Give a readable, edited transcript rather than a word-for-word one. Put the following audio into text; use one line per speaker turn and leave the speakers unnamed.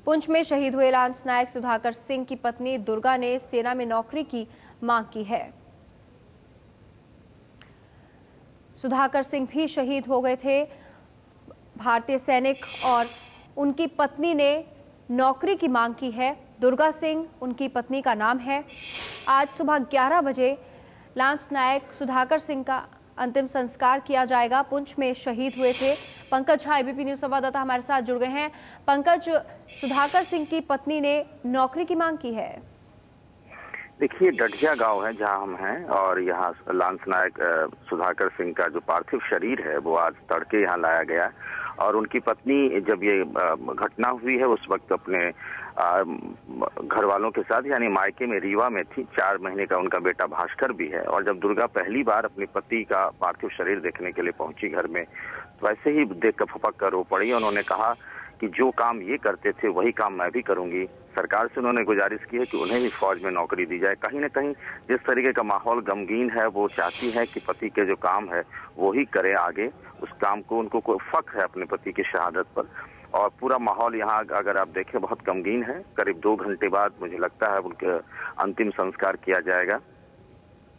पुंछ में शहीद हुए लांस नायक सुधाकर सिंह की पत्नी दुर्गा ने सेना में नौकरी की मांग की है। सुधाकर सिंह भी शहीद हो गए थे, भारतीय सैनिक, और उनकी पत्नी ने नौकरी की मांग की है। दुर्गा सिंह उनकी पत्नी का नाम है। आज सुबह 11 बजे लांस नायक सुधाकर सिंह का अंतिम संस्कार किया जाएगा। पुंछ में शहीद हुए थे। पंकज झा, एबीपी न्यूज संवाददाता, हमारे साथ जुड़ गए हैं। पंकज, सुधाकर सिंह की पत्नी ने नौकरी की मांग की है।
देखिए, डढ़िया गांव है जहां हम हैं, और यहाँ लांस नायक सुधाकर सिंह का जो पार्थिव शरीर है वो आज तड़के यहाँ लाया गया। और उनकी पत्नी जब ये घटना हुई है उस वक्त अपने घर वालों के साथ यानी मायके में रीवा में थी। 4 महीने का उनका बेटा भास्कर भी है। और जब दुर्गा पहली बार अपने पति का पार्थिव शरीर देखने के लिए पहुंची घर में, तो वैसे ही देख कर फपक कर रो पड़ी। उन्होंने कहा कि जो काम ये करते थे वही काम मैं भी करूंगी। सरकार से उन्होंने गुजारिश की है कि उन्हें भी फौज में नौकरी दी जाए। कहीं ना कहीं जिस तरीके का माहौल गमगीन है, वो चाहती है कि पति के जो काम है वो ही करे आगे। उस काम को उनको कोई फख्र है अपने पति की शहादत पर। और पूरा माहौल यहाँ अगर आप देखें बहुत गमगीन है। करीब 2 घंटे बाद मुझे लगता है उनके अंतिम संस्कार किया जाएगा।